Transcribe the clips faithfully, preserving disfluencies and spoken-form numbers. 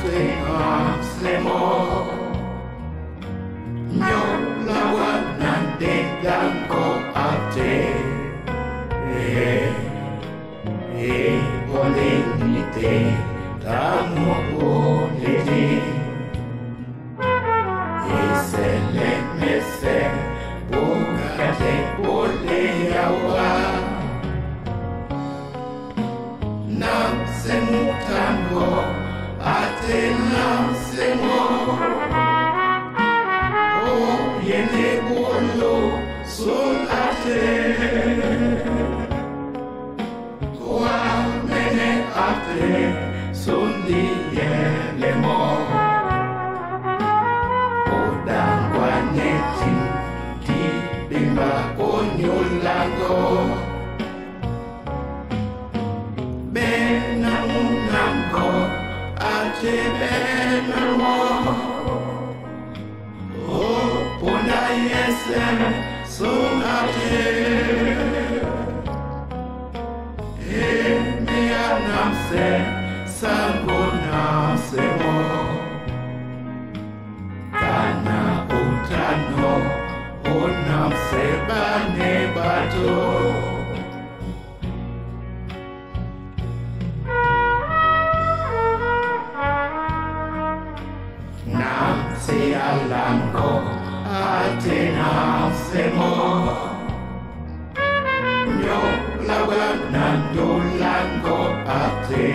ate aslemo nyo lawa nande ganko ate eh eh polingite tamo politi isele mese bukate pole yawa nam semu tango ate nam semu oh yene bolo sol ate kwa mene ate sondi yele mo odang kwa neti di bimba onyolango benango ate benamo oh pona yese son ate e me anamse sango namse mo kana utano onamse bane bato se alango ate namse mo nyo lawa nando lango ate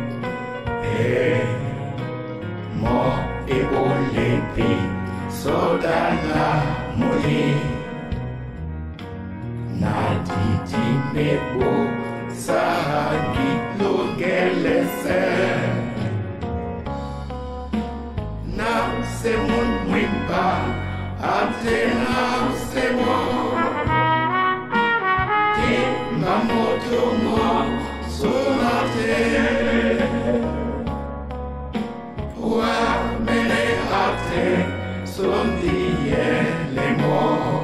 eh mo e bolepi sodana muli na titi mebo sahangi lungelese nam semun wimba ate nam semo te mamoto mo sonate wa mene ate sondi yele mo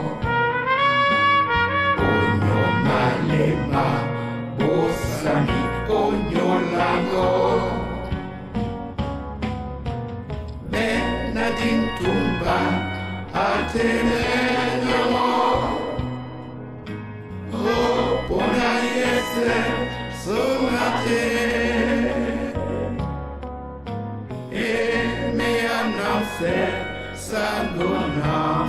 onyo malema bosani onyo lango Nadine tumba atenemo oh pona yese sonate e me anamse sangona